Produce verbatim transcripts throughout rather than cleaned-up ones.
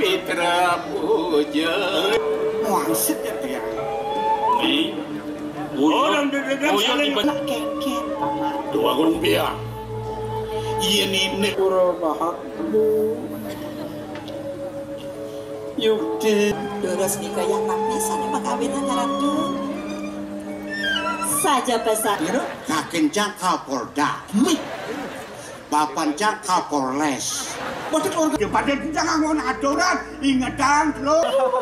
Petra Puja. Maksud ya tiang. Nih. Oh, dan dedem saling nak keket. Dua gulung biang. Iya nih nih. pura bahabu. Yukti. Terus nikah yang napisan emang kawinan ratu. Saja pesan. Kira kakencang Kapolda. Papancang Kapolres. Mesti keluarga pada jangan mau adoran ingatan lo.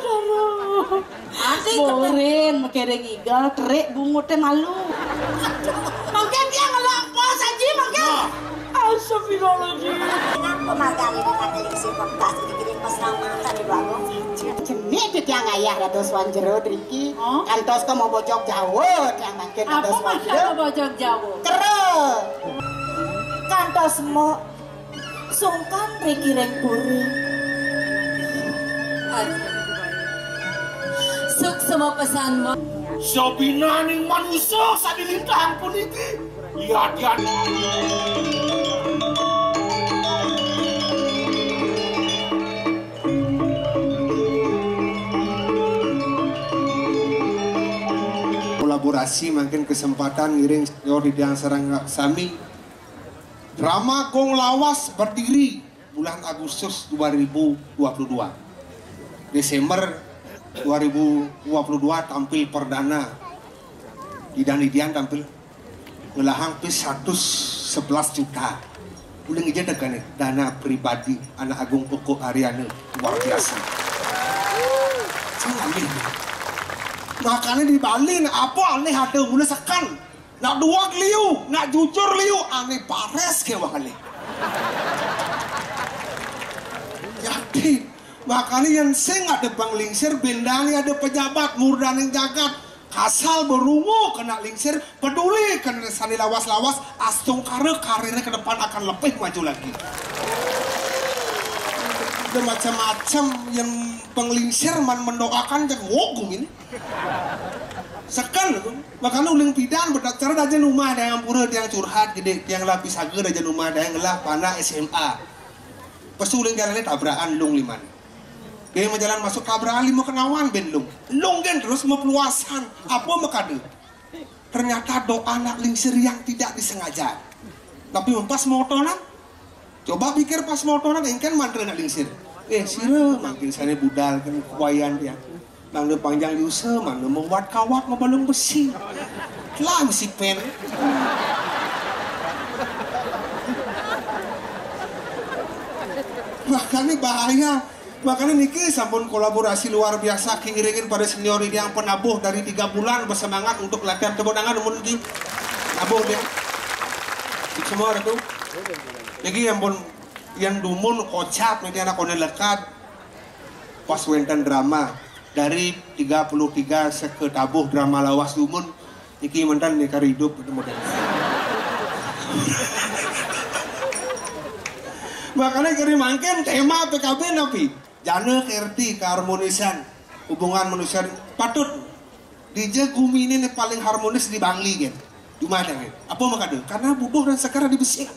Nanti borin makereng iga trek bungute malu. Mungkin dia ngelampau saja mungkin. Astagfirullahaladzim. Pemagang ini kateling si pemtas dikirim pas ramah di belakang. Jenis itu yang ayah ratus wan jero driki. Kantos ko mau bojok jauh yang makin ratus wan jero. Apa bojok jauh? Keren. Kantos mau sungkan driki reng puri. Suk semua pesanmu. Sabina nih manusia sadilintang pun iki. Iya dia. Kolaborasi makin kesempatan ngiring senior di Diang Serang Sami. Drama Gong Lawas berdiri bulan Agustus dua ribu dua puluh dua. Desember dua ribu dua puluh dua tampil perdana. Di Dian tampil ngelahang pis seratus sebelas juta. Udah ngejada kan dana pribadi anak Agung Pokok Ariana luar biasa. Saya ambil. Makanya di Bali apa aneh ada mulai sekan. Nak dua liu, nak jujur liu, aneh pares ke wakali. Jadi makanya yang sing ada bang lingsir, bendani ada pejabat, murdan yang jagat, kasal berungu kena lingsir, peduli kena sani lawas-lawas, astung kare karirnya ke depan akan lebih maju lagi. Ada macam-macam yang penglingsir man mendoakan dan wogum ini. Sekan makanya uling pidan berdasar aja rumah ada yang pura yang curhat gede yang lapis agar aja rumah ada yang ngelah panah S M A. Pas uling jalannya tabrakan lung liman. Dia menjalan masuk tabrakan lima kenawan ben lung. Lung gen terus mau peluasan apa makade. Ternyata doa anak lingsir yang tidak disengaja. Tapi pas motoran coba pikir pas motoran engken mantra anak lingsir. Eh sira makin sana budal kan kuayan dia. Nang panjang yusa mana membuat kawat membalung besi. Lah besi pen. Makanya bahaya. Makanya niki sampun kolaborasi luar biasa kiringin pada senior ini yang penabuh dari tiga bulan bersemangat untuk latihan tebodangan umur ini. Nabuh dia. Semua itu. Niki yang pun yang dumun kocap nanti anak kone lekat pas wenten drama. Dari tiga puluh tiga seketabuh drama lawas dumun iki mentan nikah hidup itu model. Makanya kiri mangken tema P K B napi jana kerti keharmonisan hubungan manusia patut DJ Gumi ini paling harmonis di Bangli kan di mana kan apa makanya karena bubuh dan sekarang dibesik.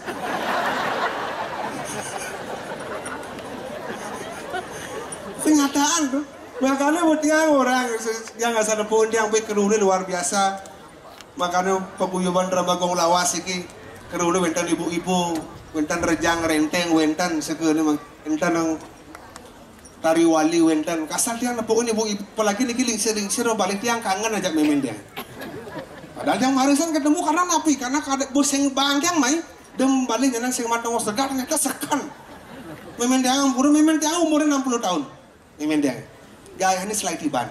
Kenyataan tuh. Makanya buat yang orang yang asal pun yang baik kerune luar biasa. Makanya paguyuban drama Gong Lawas iki kerune wentan ibu-ibu, wentan rejang renteng, wentan sekeune mang wentan nang tari wali wentan kasal tiang pokoknya ibu-ibu apalagi niki lingsir-lingsir balik tiang kangen ajak memen dia. Padahal yang marisan ketemu karena napi karena kadek bos yang bangkang mai dem balik nang sing matang segar ternyata sekan. Memen dia umur memen dia umur enam puluh tahun. Memen dia. Gaya ini selai tiban.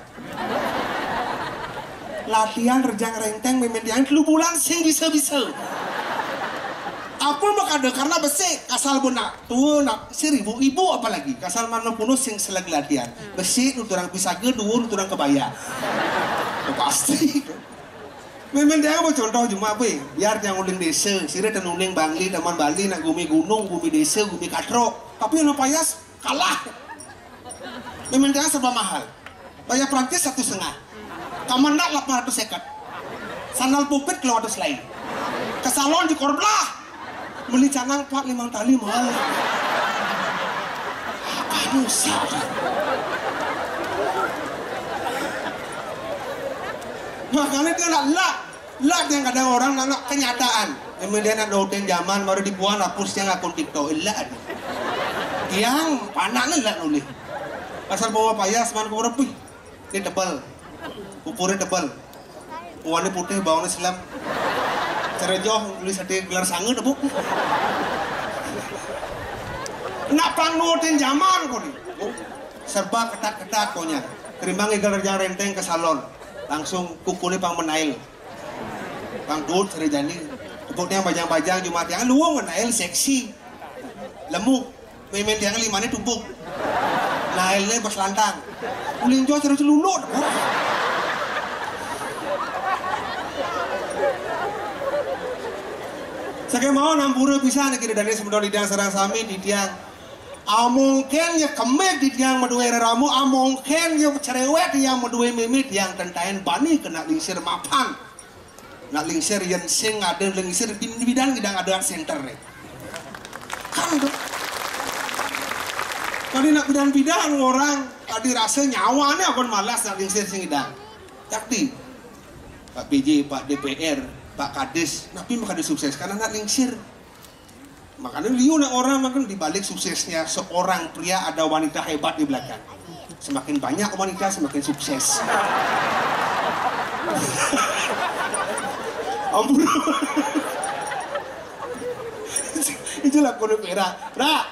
Latihan rejang renteng memedian lu bulan sing bisa-bisa. Apa makanya karena besi kasal benak tuh nak seribu ibu apalagi kasal mana punuh sing selagi latihan besi nuturang bisa ke dua nuturang kebaya. Pasti. Memedian apa contoh cuma apa biar yang uling desa sira dan uling Bangli teman Bali nak gumi gunung gumi desa gumi katro tapi yang payas kalah. Memang serba mahal. Bayar Prancis satu setengah. Kamandak delapan ratus sekat. Sandal pupit dua ratus lain. Ke salon di Korblah. Beli canang empat lima tali mahal. Apa Bangsat. Makanya dia nak lak, lak yang kadang orang nak, nak kenyataan. Kemudian nak doten zaman baru dibuang hapus yang akun TikTok lak. Yang panak lak nulis. Asal bawa payah seman ke orang pih. Dia tebal. Kupurnya tebal. Warna putih bawangnya silam. Cara jauh tulis ada gelar sanga dah bu. Nak pangnutin zaman kau ni. Serba ketat-ketat kau nya. Kerimbang gelar jang renteng ke salon. Langsung kukulnya pang menail. Pang dud cara jani. Tepuknya bajang-bajang Jumat yang luang menail seksi. Lemuk. Memen yang lima ni tumpuk. Nailnya pas lantang. Uling jauh cara celuluk. Saya mau nampura bisa nih kira dari sebelum di tiang serang sami di tiang. Amongken ya kemek di tiang medue ramu, amongken ya cerewet yang medue mimit yang tentain bani kena lingsir mapan. Nak lingsir yang sing ada lingsir di bidang gidang ada center nih. Kan tuh. Tadi nak bidang-bidang orang tadi rasa nyawanya akan malas nak lingsir sing gidang. Yakti Pak P J, Pak D P R, Pak Kades, tapi makanya sukses karena nak lingsir. Makanya liu nak orang makan dibalik suksesnya seorang pria ada wanita hebat di belakang. Semakin banyak wanita semakin sukses. Ampun. Itulah kode perak. Perak.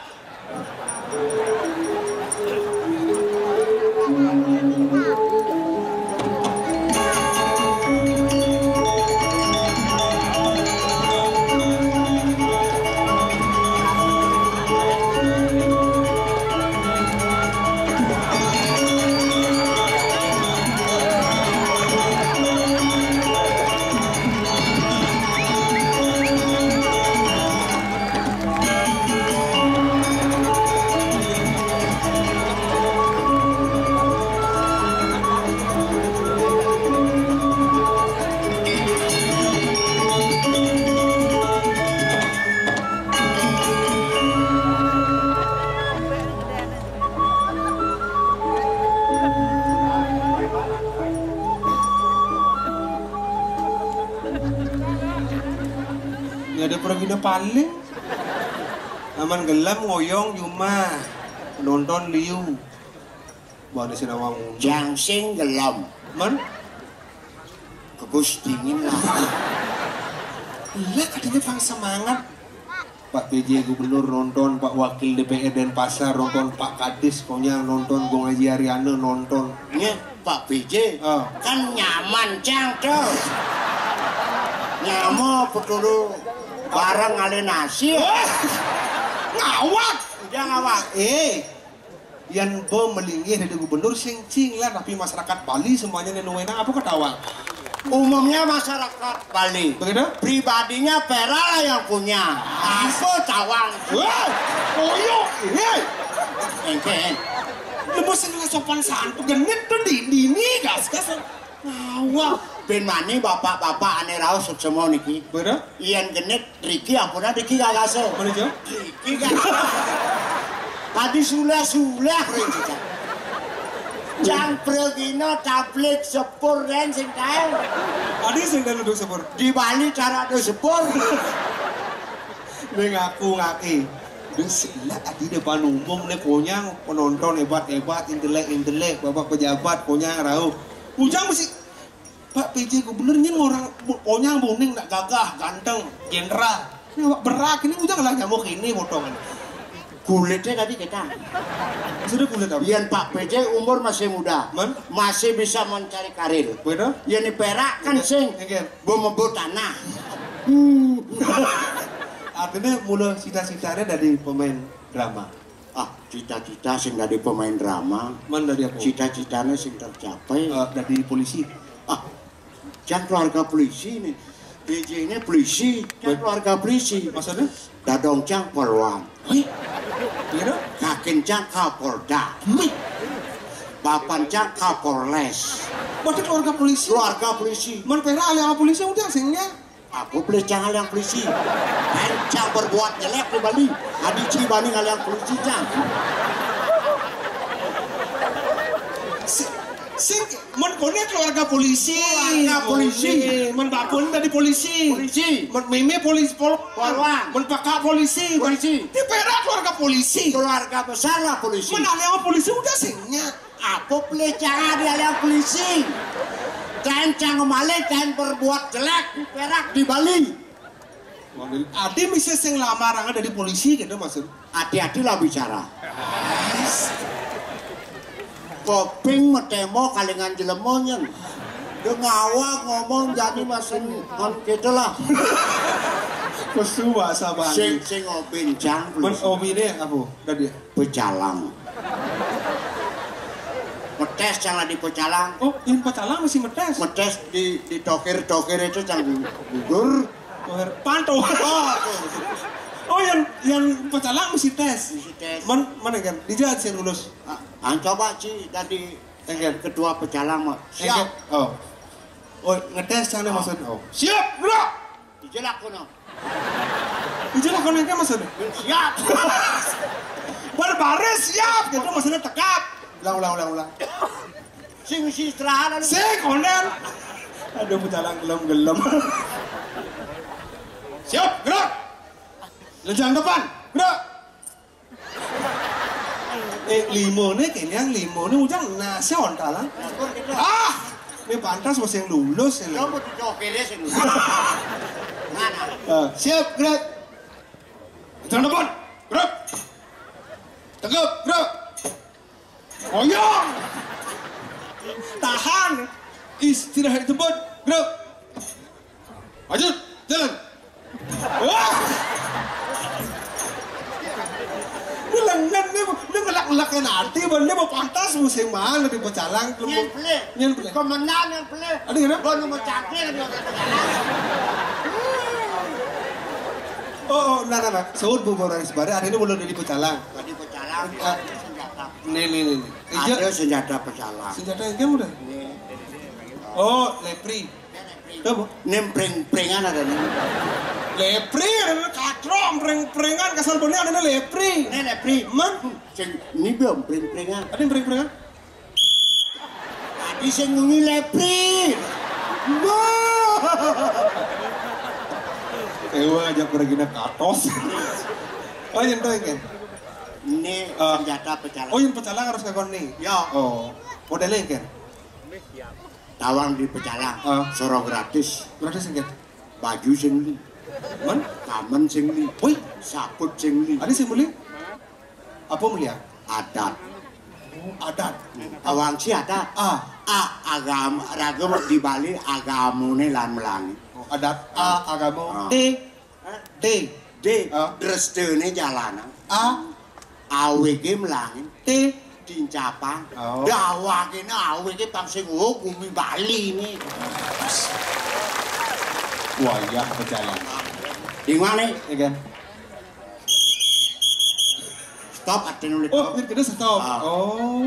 Paling aman gelam ngoyong cuma nonton liu bawa di sinawang jang sing gelam man kebus dingin lah iya katanya pang semangat Pak P J Gubernur nonton, Pak Wakil D P R Denpasar nonton, Pak Kades pokoknya nonton, Gong Haji Ariana nonton ya Pak P J oh. Kan nyaman cang tuh nyamo petulu barang ngale nasi ngawak udah ngawak eh yang bom melingih dari gubernur sing cing lah tapi masyarakat Bali semuanya nenuenang apa ketawa umumnya masyarakat Bali begitu pribadinya Pera lah yang punya aku cawang wah koyok ini engken lepas segala sopan santun genit tuh di dini gas gas ngawak ben mani bapak-bapak ane raus semua niki bener ian genit Riki ampuna Riki gak gaso mana jauh Riki gak tadi sulah-sulah Riki jang pregino tablik sepur ren sing kae adi sing dan duduk sepur di Bali cara ada sepur ini ngaku ngaki Bismillah adi depan umum nih konyang penonton hebat-hebat intelek-intelek bapak pejabat konyang rauh ujang mesti Pak P J Gubernurnya orang konyang boning nak gagah ganteng jenderal ini berak ini ujang lah nyamuk ini potongan kulitnya tadi kita sudah kulit apa? Ian Pak P J umur masih muda Man? Masih bisa mencari karir beda? Ian di Perak kan sing bom-bom tanah artinya mulai cita-citanya dari pemain drama ah cita-cita sing dari pemain drama mana dari apa? Cita-citanya sing tercapai Uh, dari polisi ah jangan keluarga polisi nih D J ini polisi kan keluarga polisi maksudnya? Dadong cang polwan Wih, gimana? Kakin cang kapolda Bapan cang kapolres Berarti keluarga polisi? Keluarga polisi Man pera aliang polisi udah singnya aku beli cang aliang polisi dan cang berbuat jelek di Bali adi cibani aliang polisi cang Sing, sing, men kone keluarga polisi. Keluarga polisi. Men bapun dari polisi. Polisi. Men meme polisi pol. Polwan. Men pakak polisi. Polisi. Di Perak keluarga polisi. Keluarga besar lah polisi. Men alih polisi udah singnya. Apa pelecehan di alih polisi? Cancang malih, cain berbuat jelek di Perak di Bali. Adi misi sing lamaran dari polisi gitu maksud. Hati-hati lah bicara. Koping metemo kalingan jelemonyen. Dia ngawa ngomong jadi masin on gitu lah. Kesu bahasa Sing Bali. sing obincang. Men obine apa? Tadi. Pecalang. Metes jangan di pecalang. Oh, yang pecalang masih metes. Metes di di tokir-tokir itu jangan gugur. Pantau. Oh, oh yang yang pecalang mesti tes. Mesti tes. Men mana kan? Dijat sih lulus. Ah, ah, coba sih tadi Enggak. ketua pecalang mah. Siap. Siap. Oh. Oh, ngetes sana Oh. maksud. Oh. Siap, gerak. Dijelak kono. Ijalah kono kan maksud. Siap. Berbaris siap gitu maksudnya tekap. Ulang ulang ulang ulang. Sing si istirahat. Sik konen. Aduh pecalang gelem-gelem. Siap, gerak. Lejang depan, gerak. Eh, limone kayaknya limone ujang nasi ontalang. Ah, ini pantas masih yang lulus ya. Kamu di tokirnya sing. Mana? Ah, siap, gerak. Lejang depan, gerak. Tegap, gerak. Oyong. Tahan. Istirahat di tempat, gerak. Maju, jalan. Wah! Ini lengan nih, ini ngelak-ngelak nanti, ini mau pantas musim mana di pecalang. Nyen pele. Nyen pele. Komandan yang pele. Ada gimana? Gua nomor cakir di pecalang. Oh, oh, nah, nah, nah. Sahur bu orang sebarang, hari ini belum di pecalang. Tadi pecalang Ah. senjata. Nih, nih, nih. Iya, Ada senjata pecalang. senjata yang kamu udah. Oh, lepri. Coba. Nempreng-prengan ada nih. Lepri, ada katrong, preng-prengan, kasar bener ada lepri. Ini lepri. Man, Sing ini belum preng-prengan. ada yang preng-prengan? Tadi sing ngungi lepri. Ewa aja pergi nak katos. Oh, yang tuh kan? Ini Ah. senjata pecalang. Oh, yang pecalang harus kakon nih. Ya, Oh, modelnya kan? tawang di pecalang. Ah. Soro gratis. Berarti sih kan? Baju sing li. Man, Kamen sing li. woi, Saput sing li. ada sih mulia? Apa mulia? Adat. Oh, adat. Awang si adat. Ah, A agama ragam di Bali agamune lan melangi. oh, adat. A, agama. Ah. D, D. D Ah. drestene jalanan. A, A W G melangi. T. Dincapang. Oh. Dawa kene A W G pang sing bumi Bali ini. Wah, ya pecalang. Di mana? Ya kan? Stop ada nulis. Oh, ini kita stop. Ah. Oh.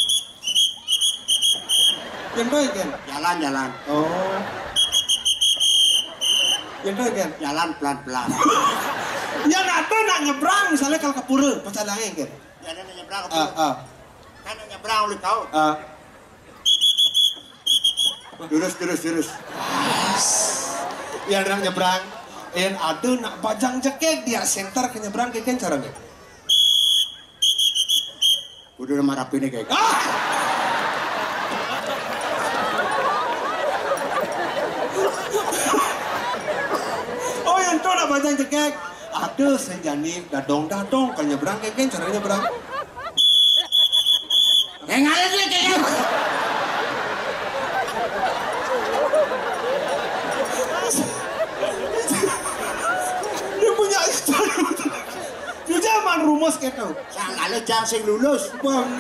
Yang tuh kan? Jalan-jalan. Oh. Yang tuh kan? Jalan pelan-pelan. Yang ada nak nyebrang misalnya kalau ke pura, pecalangnya kan? Jangan nyebrang ke Ah, ah, kan nyebrang oleh kau. ah. Lurus, lurus, lurus. Yang ada nyebrang, yang ada nak bajang cekek dia center ke nyebrang kayak kan caranya? Udah nama rapi nih kayak. Ah! Oh yang tuh nak bajang cekek, ada senjani dadong dadong ke nyebrang kayak kan caranya nyebrang? Yang ada sih kayak. Dia punya istana. Dia zaman rumus kayak tau. Sang ada jang sing lulus. Bang,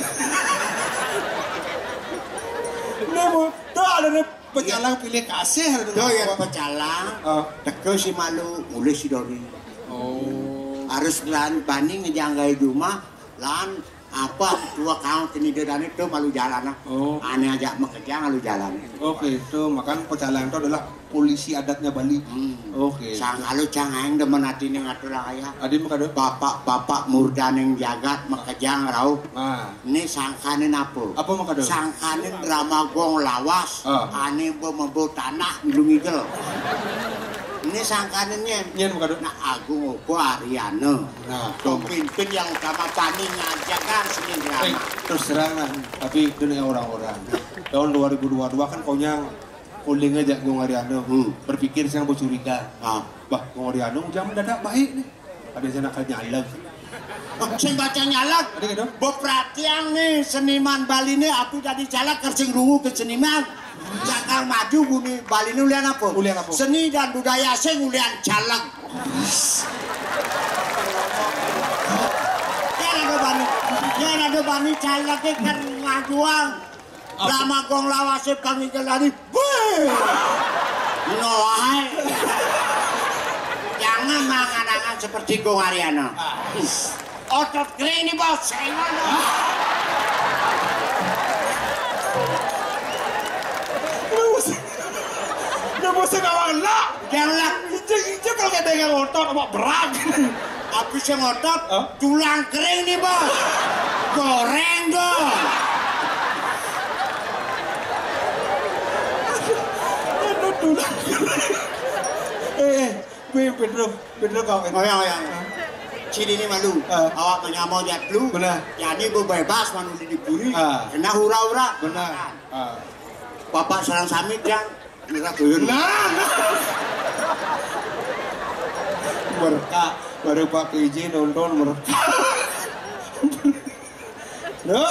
ini mau tuh ada nih pecalang pilih kasih ada Tuh yang pecalang. Ah. Teko si malu mulai si Dori. Oh. Harus lan banding ngejanggai rumah lan Apa dua kawan kini dan itu malu jalan. Oh. Aneh aja bekerja malu jalan. Oke, itu makan pecalang itu adalah polisi adatnya Bali. Hmm. Oke. Sang alu cangang demen hati ning ngatur aya. Adi makado. Bapak-bapak murdaning jagat makejang rauh. Nah. Ini sangkanin apa? Apa makado? Sangkanin Ramagong lawas. Ah. Ane bo membo tanah ngidul-ngidul. Ini sangkaninnya. Nyen makado. Nah Agung Opo Ariana. Nah, pemimpin yang utama pani ngajakan seni drama. Eh, terus terang lah, tapi dengan orang-orang. Tahun dua ribu dua puluh dua kan konyang kuling aja Gong Ariano. Hmm. Berpikir siang bercuriga. Ah. Bah, Gong Ariano jangan mendadak baik nih. Ada sana kan nyalag. Oh, sing baca nyalak. Ada gitu? Bepratiang nih seniman Bali nih api tadi calak kercing rungu ke seniman. Cakal maju buni Bali ini ulian apa? Ulian apa? Seni dan budaya sing ulian calak. Ya ada bani, ya ada bani calak kan ngajuang. Ramagong lawase pangigel dari. Wih. No hai. Jangan mangan-mangan seperti Gong Ariana. Otot kering nih bos, sengon. Udah bosan awal lah. Jangan Ijek-ijek kalau kayak dengan otot apa berat. habis yang otot, Huh? tulang kering nih bos. Goreng dong. Aduh tulang. Eh, eh, Pedro, Pedro kau kan? Oh ya, oh ya. Ciri ini malu, Ah. awak menyamau jat lu. Benar. Jadi gue bebas manu diburi. Ah. Kena hura-hura. Benar. Ah. Bapak sarang samit yang ngira tuyun. Nah, nah. Mereka baru Pak P J nonton mereka. Loh.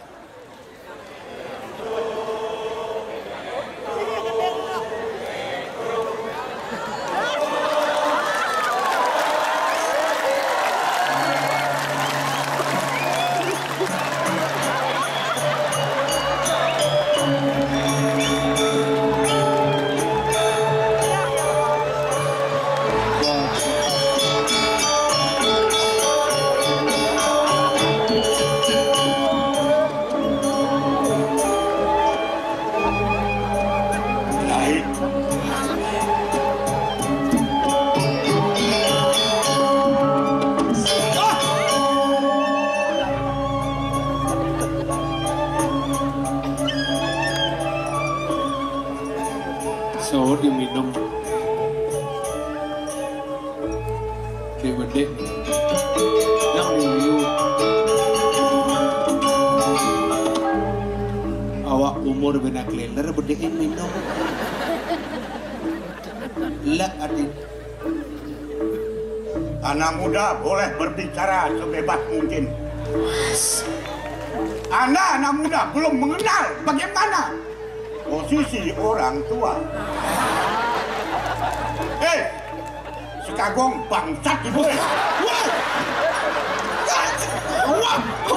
So diminum di gede yang diriu awak umur benak leler bedein minum lah adik Anak muda boleh berbicara sebebas mungkin. Anda anak muda belum mengenal bagaimana posisi orang tua. Eh, si Kagong bangsat ibu. wah wah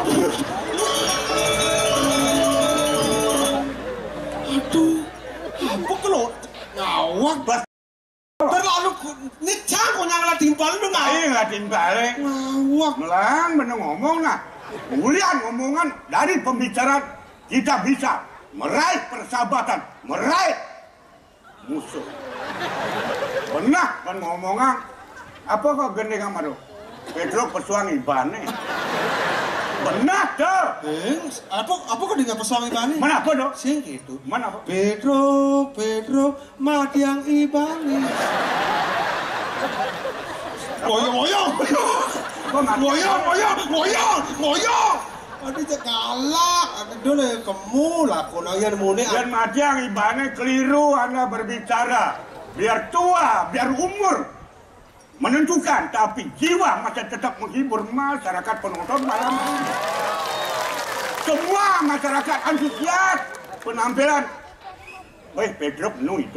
aduh apa kalau ngawak Bas, terlalu ini cang kok nyangla timpal lu nggak ayo ngatin balik. ngawak Melang bener ngomong nah. Kemudian ngomongan dari pembicaraan kita bisa meraih persahabatan, meraih musuh. Benar kan ngomongan apa kok gendeng amado? Pedro pesuang ibane. Benar tuh. eh apa apa kok dengan pesuang ibani Mana apa dong? sing gitu Mana apa? Pedro Pedro matiang ibani goyong goyong Kok nggak? goyong goyong goyong goyong aduh cek galak aduh dulu kamu lakon aja mune Dan matiang ibane keliru Anda berbicara. Biar tua, biar umur menentukan, tapi jiwa masih tetap menghibur masyarakat penonton malam ini. Semua masyarakat antusias penampilan. Weh, Pedro penuh itu.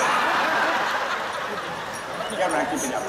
Ya berarti tidak.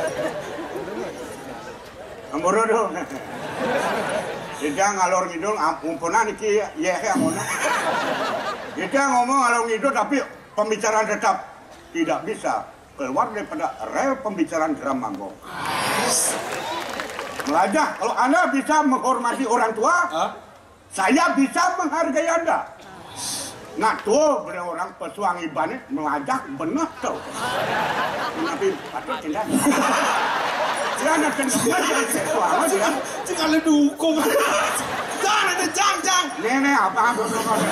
Amoro dong. Kita ngalor ngidul, umpunan iki ya amona. Kita ngomong ngalor ngidul, tapi pembicaraan tetap tidak bisa keluar daripada rel pembicaraan Ramagong. Melajah, kalau Anda bisa menghormati orang tua, Hah? saya bisa menghargai Anda. Nah tuh, bener orang pesuang ibanet melajah bener tuh. Tapi patut tidak. Jangan kenal yang pesuang, ya. Jika ada dukung. Jangan ada jang jang. Nenek apa apa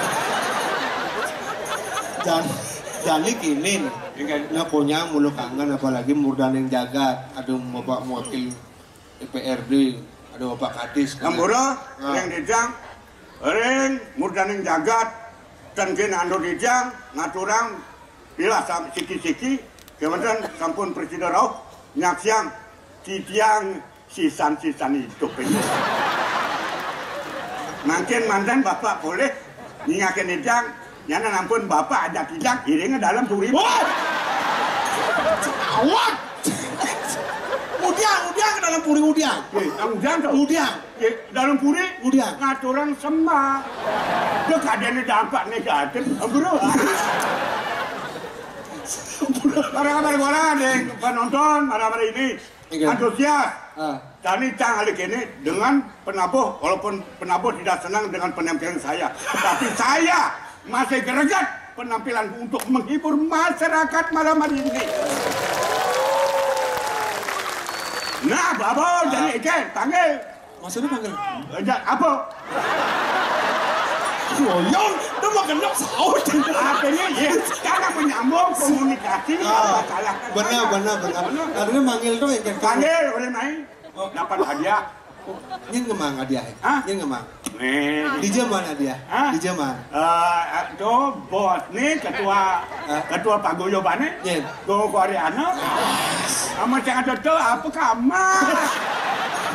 Jan, jadi gini nih. Nah punya mulu kangen apalagi Murdaning Jagat, ada bapak wakil D P R D, ada bapak Kadis. Ambura, yang dijang, ring Murdaning Jagat, dan kena ando dijang, ngaturang, bila sampai siki-siki, kemudian sampun presiden rauh, nyaksiang, titiang sisan-sisan hidup ini. Mungkin mantan bapak boleh ngingakin dijang, nyana nampun bapak ada kijang, iringnya dalam turi. Awak! Udiang, udiang ke dalam puri udiang. Eh, udiang tuh. Udiang. Eh, dalam puri Udiang. ngaturan sembah. Dia keadaannya dampak negatif. Bro. Para-para orang yang penonton, para-para ini antusias. Tani Cang Alik ini dengan penabuh, walaupun penabuh tidak senang dengan penampilan saya, tapi saya masih greget penampilan untuk menghibur masyarakat malam hari ini. Nah, babo jadi ikan, panggil. Maksudnya panggil? Ja, apa? Goyong, udah makan dok sahur. Artinya ya, cara menyambung komunikasi. Ah, salah. benar, benar, benar. Karena manggil tuh yang kan. Panggil, boleh main. Dapat hadiah. Ini ngemang hadiah. Hah? Ini ngemang. Nih. Di zaman hadiah. Hah? Di zaman. Eh, itu bos nih ketua Hah? ketua paguyubannya. Yen. Go Koreano. Sama cak ada tuh apa kamar.